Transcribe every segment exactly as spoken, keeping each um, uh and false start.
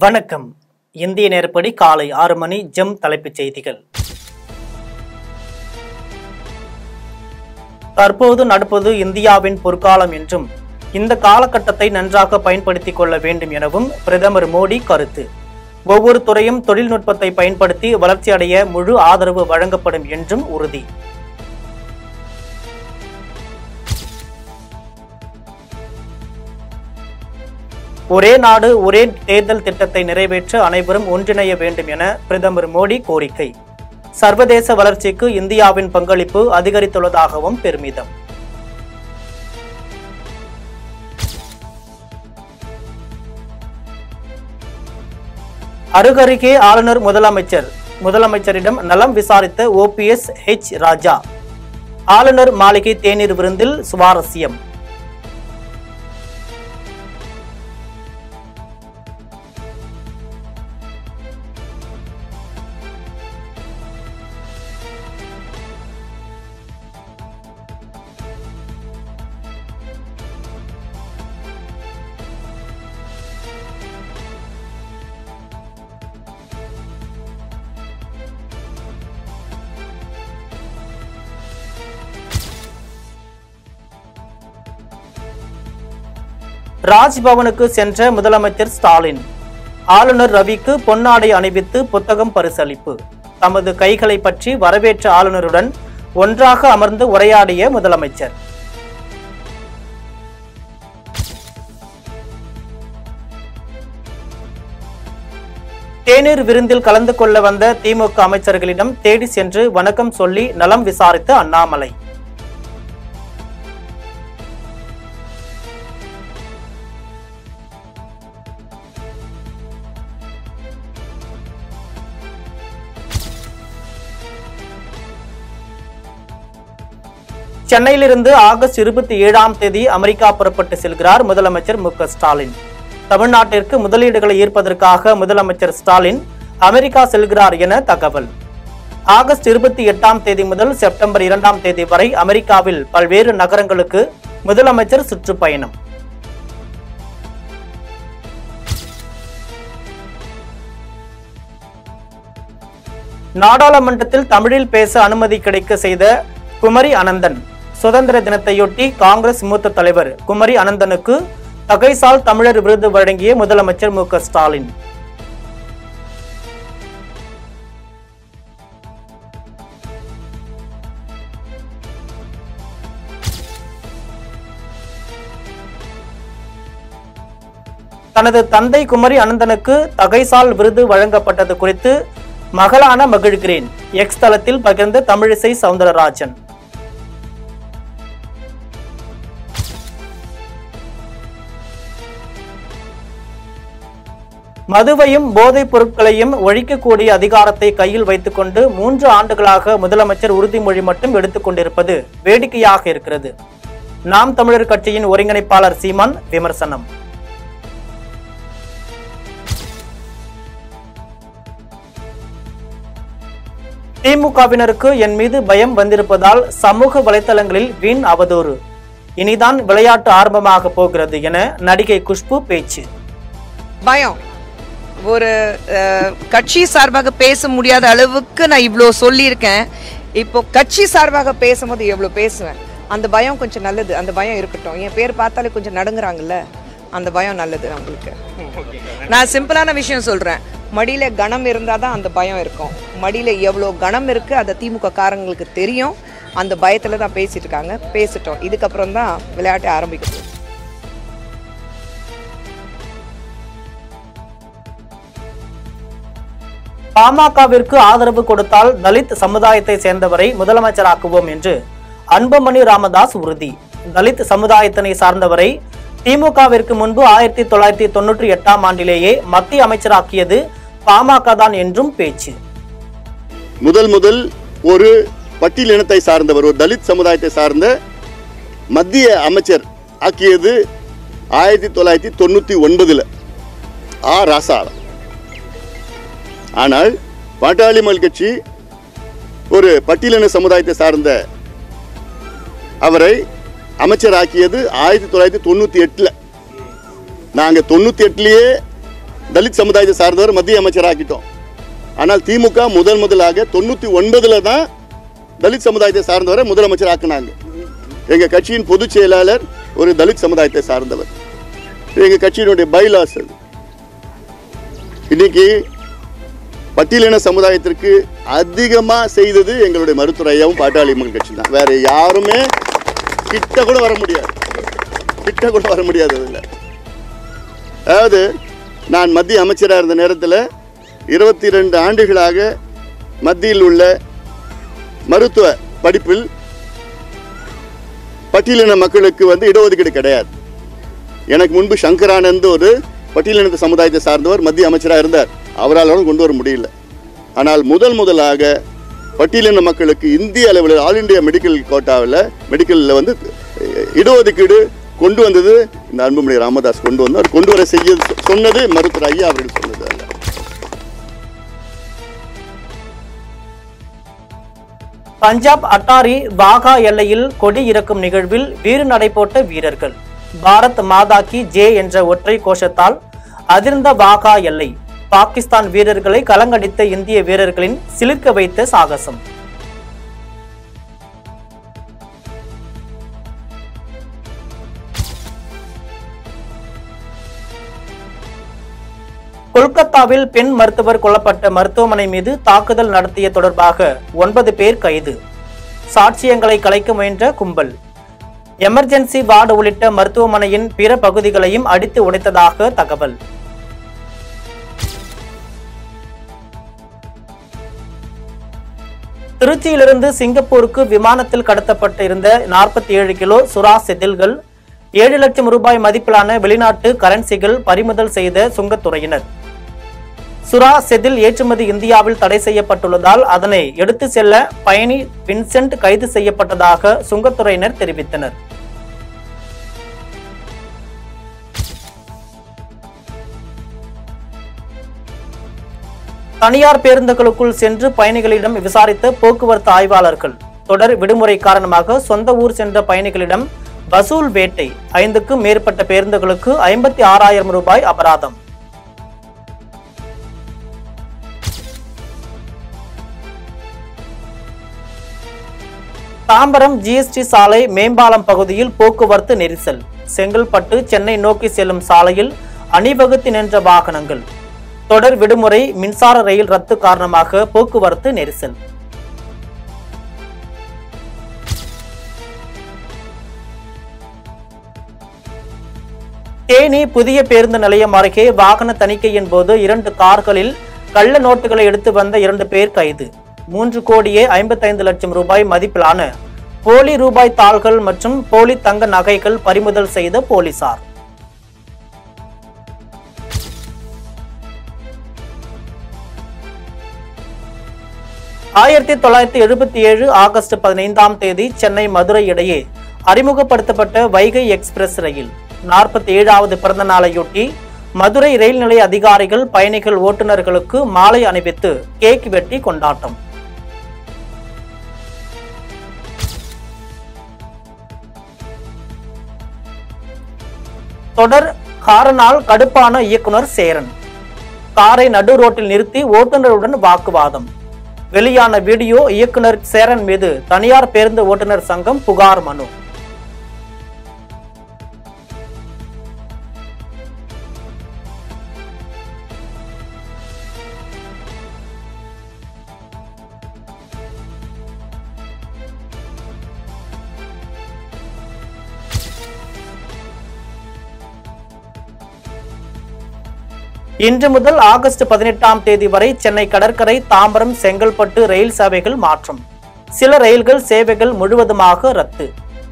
வணக்கம். இந்திய நேரப்படி காலை ஆறு மணி. ஜெம் தலைப்புச் செய்திகள். தற்போது நடப்பது இந்தியாவின் பொற்காலம் என்றும் இந்த காலகட்டத்தை நன்றாக பயன்படுத்திக் கொள்ள வேண்டும் எனவும் பிரதமர் மோடி கருத்து. ஒவ்வொரு துறையும் தொழில்நுட்பத்தை பயன்படுத்தி வளர்ச்சியடைய முழு ஆதரவு வழங்கப்படும் என்றும் உறுதி. ஒரே நாடு ஒரே தேர்தல் திட்டத்தை நிறைவேற்ற அனைவரும் ஒன்றிணைய வேண்டும் என பிரதமர் மோடி கோரிக்கை. சர்வதேச வளர்ச்சிக்கு இந்தியாவின் பங்களிப்பு அதிகரித்துள்ளதாகவும் பெருமிதம். அருகருகே ஆளுநர் முதலமைச்சர் முதலமைச்சரிடம் நலம் விசாரித்த O P S H Raja. ஆளுநர் மாளிகை தேநீர் விருந்தில் சுவாரஸ்யம். ராஜ்பவனுக்கு சென்ற முதலமைச்சர் ஸ்டாலின் ஆளுநர் ரவிக்கு பொன்னாடை அணிவித்து புத்தகம் பரிசளிப்பு. தமது கைகளை பற்றி வரவேற்ற ஆளுநருடன் ஒன்றாக அமர்ந்து உரையாடிய முதலமைச்சர். தேநீர் விருந்தில் கலந்து கொள்ள வந்த திமுக அமைச்சர்களிடம் தேடி சென்று வணக்கம் சொல்லி நலம் விசாரித்த அண்ணாமலை. சென்னையிலிருந்து ஆகஸ்ட் இருபத்தி ஏழாம் தேதி அமெரிக்கா புறப்பட்டு செல்கிறார் முதலமைச்சர் மு க ஸ்டாலின். தமிழ்நாட்டிற்கு முதலீடுகளை ஈர்ப்பதற்காக முதலமைச்சர் ஸ்டாலின் அமெரிக்கா செல்கிறார் என தகவல். ஆகஸ்ட் இருபத்தி எட்டாம் தேதி முதல் செப்டம்பர் இரண்டாம் தேதி வரை அமெரிக்காவில் பல்வேறு நகரங்களுக்கு முதலமைச்சர் சுற்றுப்பயணம். நாடாளுமன்றத்தில் தமிழில் பேச அனுமதி கிடைக்க செய்த குமரி அனந்தன். சுதந்திர தினத்தையொட்டி காங்கிரஸ் மூத்த தலைவர் குமரி அனந்தனுக்கு தகைசால் தமிழர் விருது வழங்கிய முதலமைச்சர் மு க ஸ்டாலின். தனது தந்தை குமரி அனந்தனுக்கு தகைசால் விருது வழங்கப்பட்டது குறித்து மகளான மகிழ்கிறேன் எக்ஸ் தளத்தில் பகிர்ந்த தமிழிசை சவுந்தரராஜன். மதுவையும் போதைப் பொருட்களையும் ஒழிக்கக்கூடிய அதிகாரத்தை கையில் வைத்துக் கொண்டு மூன்று ஆண்டுகளாக முதலமைச்சர் உறுதிமொழி மட்டும் எடுத்துக் கொண்டிருப்பது வேடிக்கையாக இருக்கிறது. நாம் தமிழர் கட்சியின் ஒருங்கிணைப்பாளர் சீமான் விமர்சனம். திமுகவினருக்கு என் மீது பயம் வந்திருப்பதால் சமூக வலைதளங்களில் வீண் அவதூறு. இனிதான் விளையாட்டு ஆரம்பமாக போகிறது என நடிகை குஷ்பு பேச்சு. பயம் ஒரு கட்சி சார்பாக பேச முடியாத அளவுக்கு நான் இவ்வளோ சொல்லியிருக்கேன். இப்போ கட்சி சார்பாக பேசும்போது எவ்வளோ பேசுவேன். அந்த பயம் கொஞ்சம் நல்லது. அந்த பயம் இருக்கட்டும். என் பேர் பார்த்தாலே கொஞ்சம் நடுங்குறாங்கல்ல, அந்த பயம் நல்லது அவங்களுக்கு. நான் சிம்பிளான விஷயம் சொல்கிறேன். மடியில் கணம் இருந்தால் தான் அந்த பயம் இருக்கும். மடியில் எவ்வளோ கணம் இருக்குது அதை திமுக காரங்களுக்கு தெரியும். அந்த பயத்தில் தான் பேசிட்டு இருக்காங்க. பேசிட்டோம். இதுக்கப்புறம் தான் விளையாட்டை ஆரம்பிக்கும். பாமகவிற்கு ஆதரவு கொடுத்தால் தலித் சமுதாயத்தை சேர்ந்தவரை முதலமைச்சராக்குவோம் என்று அன்புமணி ராமதாஸ் உறுதி. தலித் சமுதாயத்தினை சார்ந்தவரை திமுகவிற்கு முன்பு ஆயிரத்தி தொள்ளாயிரத்தி தொன்னூற்றி எட்டாம் ஆண்டிலேயே மத்திய அமைச்சராக்கியது பாமக தான் என்றும் பேச்சு. முதல் முதல் ஒரு பட்டியல் இனத்தை சார்ந்தவர், ஒரு தலித் சமுதாயத்தை சார்ந்த மத்திய அமைச்சர் ஆக்கியது ஆயிரத்தி தொள்ளாயிரத்தி தொண்ணூத்தி ஒன்பதுல ஆ ராசா. ஆனால் பாட்டாளி மக்கள் கட்சி ஒரு பட்டியலின சமுதாயத்தை சார்ந்த அவரை அமைச்சராக்கியது ஆயிரத்தி தொள்ளாயிரத்தி தொண்ணூத்தி எட்டுல. நாங்க தொண்ணூத்தி எட்டுலயே தலித் சமுதாயத்தை சார்ந்தவர் மத்திய அமைச்சராக்கிட்டோம். ஆனால் திமுக முதல் முதலாக தொண்ணூற்றி ஒன்பதுல தான் தலித் சமுதாயத்தை சார்ந்தவரை முதலமைச்சர் ஆக்கினாங்க. எங்கள் கட்சியின் பொதுச் செயலாளர் ஒரு தலித் சமுதாயத்தை சார்ந்தவர். எங்கள் கட்சியினுடைய பைலாஸ் அது. இன்னைக்கு பட்டியலின சமுதாயத்திற்கு அதிகமாக செய்தது எங்களுடைய மருத்துவரையாவும் பாட்டாளி மக்கள் கட்சி தான். வேற யாருமே கிட்ட கூட வர முடியாது, கிட்ட கூட வர முடியாது. அதில் அதாவது நான் மத்திய அமைச்சராக இருந்த நேரத்தில் இருபத்தி ரெண்டு ஆண்டுகளாக மத்தியில் உள்ள மருத்துவ படிப்பில் பட்டியலின மக்களுக்கு வந்து இடஒதுக்கீடு கிடையாது. எனக்கு முன்பு சங்கரானந்த் ஒரு பட்டியலின சமுதாயத்தை சார்ந்தவர் மத்திய அமைச்சராக இருந்தார். அவரால் கொண்டு வர முடியல. ஆனால் முதல் முதலாக பட்டியலின மக்களுக்கு இந்திய அளவில் ஆல் இண்டியா மெடிக்கல் கோட்டாவில் மெடிக்கலில் வந்து இடஒதுக்கீடு கொண்டு வந்தது இந்த அன்புமணி ராமதாஸ் கொண்டு வந்தார். கொண்டு வர செய்ய சொன்னது மருத்துவர் ஐயா அவர்கள் சொன்னது அல்ல. பஞ்சாப் அட்டாரி வாகா எல்லையில் கொடி இறக்கும் நிகழ்வில் வீறு நடைபோட்ட வீரர்கள். பாரத் மாதா கி ஜே என்ற ஒற்றை கோஷத்தால் அதிர்ந்த வாகா எல்லை. பாகிஸ்தான் வீரர்களை கலங்கடித்த இந்திய வீரர்களின் சிலிர்க்க வைத்த சாகசம். கொல்கத்தாவில் பெண் மருத்துவர் கொல்லப்பட்ட மருத்துவமனை மீது தாக்குதல் நடத்திய தொடர்பாக ஒன்பது பேர் கைது. சாட்சியங்களை கலைக்க முயன்ற கும்பல். எமர்ஜென்சி வார்டு உள்ளிட்ட மருத்துவமனையின் பிற பகுதிகளையும் அடித்து உடைத்ததாக தகவல். திருச்சியிலிருந்து சிங்கப்பூருக்கு விமானத்தில் கடத்தப்பட்டு இருந்த நாற்பத்தி ஏழு கிலோ சுறா செதில்கள், ஏழு லட்சம் ரூபாய் மதிப்பிலான வெளிநாட்டு கரன்சிகள் பறிமுதல் செய்த சுங்கத்துறையினர். சுறா செதில் ஏற்றுமதி இந்தியாவில் தடை செய்யப்பட்டுள்ளதால் அதனை எடுத்து செல்ல பயணி வின்சென்ட் கைது செய்யப்பட்டதாக சுங்கத்துறையினர் தெரிவித்தனர். தனியார் பேருந்துகளுக்குள் சென்று பயணிகளிடம் விசாரித்த போக்குவரத்து ஆய்வாளர்கள். தொடர் விடுமுறை காரணமாக சொந்த ஊர் சென்ற பயணிகளிடம் வசூல் வேட்டை. ஐந்துக்கும் மேற்பட்ட பேருந்துகளுக்கு ஐம்பத்தி ஆறாயிரம் ரூபாய் அபராதம். தாம்பரம் ஜிஎஸ்டி சாலை மேம்பாலம் பகுதியில் போக்குவரத்து நெரிசல். செங்கல்பட்டு சென்னை நோக்கி செல்லும் சாலையில் அணிவகுத்து நின்ற வாகனங்கள். தொடர் விடுமுறை, மின்சார ரயில் ரத்து காரணமாக போக்குவரத்து நெரிசல். தேனி புதிய பேருந்து நிலையம் அருகே வாகன தணிக்கையின் போது இரண்டு கார்களில் கள்ள நோட்டுகளை எடுத்து வந்த இரண்டு பேர் கைது. மூன்று கோடியே ஐம்பத்தி ஐந்து லட்சம் ரூபாய் மதிப்பிலான போலி ரூபாய் தாள்கள் மற்றும் போலி தங்க நகைகள் பறிமுதல் செய்த போலீசார். ஆயிரத்தி தொள்ளாயிரத்தி எழுபத்தி ஏழு ஆகஸ்ட் பதினைந்தாம் தேதி சென்னை மதுரை இடையே அறிமுகப்படுத்தப்பட்ட வைகை எக்ஸ்பிரஸ் ரயில் நாற்பத்தி ஏழாவது பிறந்த நாளையொட்டி மதுரை ரயில் நிலைய அதிகாரிகள் பயணிகள் ஓட்டுநர்களுக்கு மாலை அணிவித்து கேக் வெட்டி கொண்டாட்டம். தொடர் காரனால் கடுப்பான இயக்குனர் சேரன். காரை நடு ரோட்டில் நிறுத்தி ஓட்டுநருடன் வாக்குவாதம். வெளியான வீடியோ. இயக்குனர் சேரன் மீது தனியார் பேருந்து ஓட்டுநர் சங்கம் புகார் மனு. இன்று முதல் ஆகஸ்ட் பதினெட்டாம் தேதி வரை சென்னை கடற்கரை, தாம்பரம், செங்கல்பட்டு ரயில் சேவைகள் மாற்றம். சில ரயில்கள் சேவைகள் முழுவதுமாக ரத்து.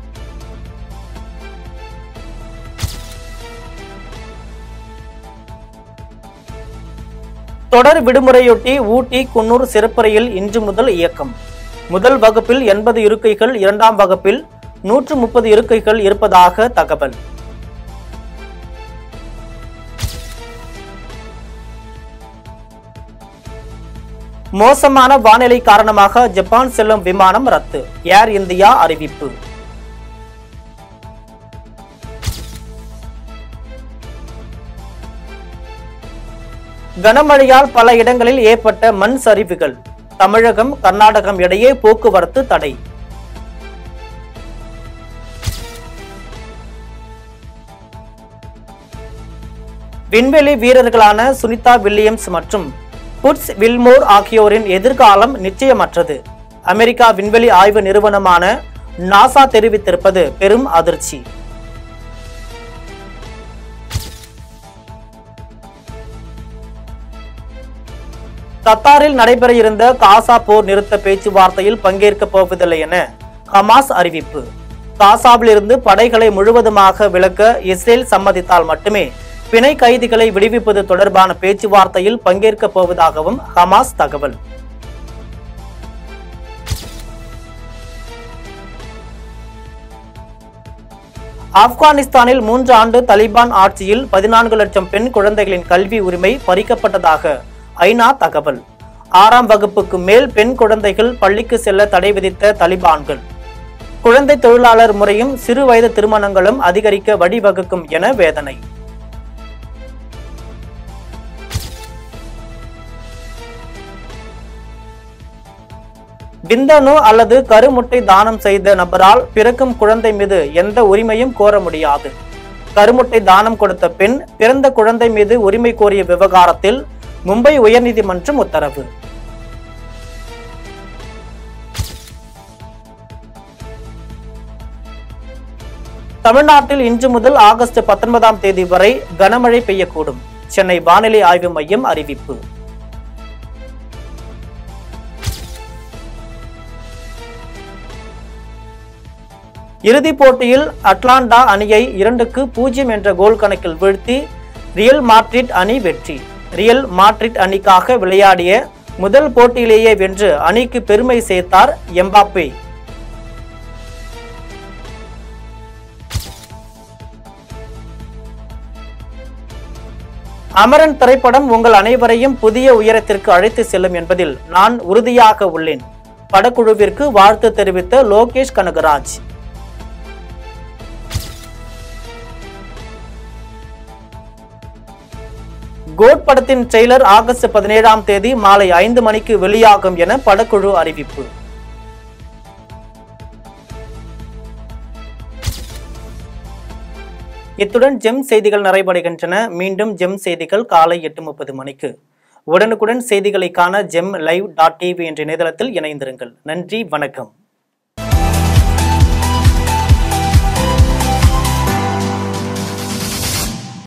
தொடர் விடுமுறையொட்டி ஊட்டி, குன்னூர் சிறப்பு ரயில் இன்று முதல் இயக்கம். முதல் வகுப்பில் எண்பது இருக்கைகள், இரண்டாம் வகுப்பில் நூற்று முப்பது இருக்கைகள் இருப்பதாக தகவல். மோசமான வானிலை காரணமாக ஜப்பான் செல்லும் விமானம் ரத்து. ஏர் இந்தியா அறிவிப்பு. கனமழையால் பல இடங்களில் ஏற்பட்ட மண் சரிவுகள். தமிழகம் கர்நாடகம் இடையே போக்குவரத்து தடை. விண்வெளி வீரர்களான சுனிதா வில்லியம்ஸ் மற்றும் புட்ஸ் வில்மோர் ஆகியோரின் எதிர்காலம் நிச்சயமற்றது. அமெரிக்கா விண்வெளி ஆய்வு நிறுவனமான நாசா தெரிவித்திருப்பது பெரும் அதிர்ச்சி. கத்தாரில் நடைபெற இருந்த காசா போர் நிறுத்த பேச்சுவார்த்தையில் பங்கேற்கப் போவதில்லை என ஹமாஸ் அறிவிப்பு. காசாவில் இருந்து படைகளை முழுவதுமாக விலக்க இஸ்ரேல் சம்மதித்தால் மட்டுமே பிணை கைதிகளை விடுவிப்பது தொடர்பான பேச்சுவார்த்தையில் பங்கேற்கப் போவதாகவும் ஹமாஸ் தகவல். ஆப்கானிஸ்தானில் மூன்று ஆண்டு தலிபான் ஆட்சியில் பதினான்கு லட்சம் பெண் குழந்தைகளின் கல்வி உரிமை பறிக்கப்பட்டதாக ஐநா தகவல். ஆறாம் வகுப்புக்கு மேல் பெண் குழந்தைகள் பள்ளிக்கு செல்ல தடை விதித்த தலிபான்கள். குழந்தை தொழிலாளர் முறையும் சிறு வயது திருமணங்களும் அதிகரிக்க வழிவகுக்கும் என வேதனை. விந்தணு அல்லது கருமுட்டை தானம் செய்த நபரால் பிறக்கும் குழந்தை மீது எந்த உரிமையும் கோர முடியாது. கருமுட்டை தானம் கொடுத்த பெண் பிறந்த குழந்தை மீது உரிமை கோரிய விவகாரத்தில் மும்பை உயர்நீதிமன்றம் உத்தரவு. தமிழ்நாட்டில் இன்று முதல் ஆகஸ்ட் பத்தொன்பதாம் தேதி வரை கனமழை பெய்யக்கூடும். சென்னை வானிலை ஆய்வு மையம் அறிவிப்பு. இறுதிப் போட்டியில் அட்லாண்டா அணியை இரண்டுக்கு பூஜ்ஜியம் என்ற கோல் கணக்கில் வீழ்த்தி ரியல் மாட்ரிட் அணி வெற்றி. ரியல் மாட்ரிட் அணிக்காக விளையாடிய முதல் போட்டியிலேயே வென்று அணிக்கு பெருமை சேர்த்தார் எம்பாப்பே. அமரன் திரைப்படம் உங்கள் அனைவரையும் புதிய உயரத்திற்கு அழைத்து செல்லும் என்பதில் நான் உறுதியாக உள்ளேன். படக்குழுவிற்கு வாழ்த்து தெரிவித்த லோகேஷ் கனகராஜ். கோட் படத்தின் ட்ரெய்லர் ஆகஸ்ட் பதினேழாம் தேதி மாலை ஐந்து மணிக்கு வெளியாகும் என படக்குழு அறிவிப்பு. இத்துடன் ஜெம் செய்திகள் நிறைவடைகின்றன. மீண்டும் ஜெம் செய்திகள் காலை எட்டு முப்பது மணிக்கு. உடனுக்குடன் செய்திகளை காண ஜெம் லைவ் டாட் டிவி என்ற இணையதளத்தில் இணைந்திருங்கள். நன்றி, வணக்கம்.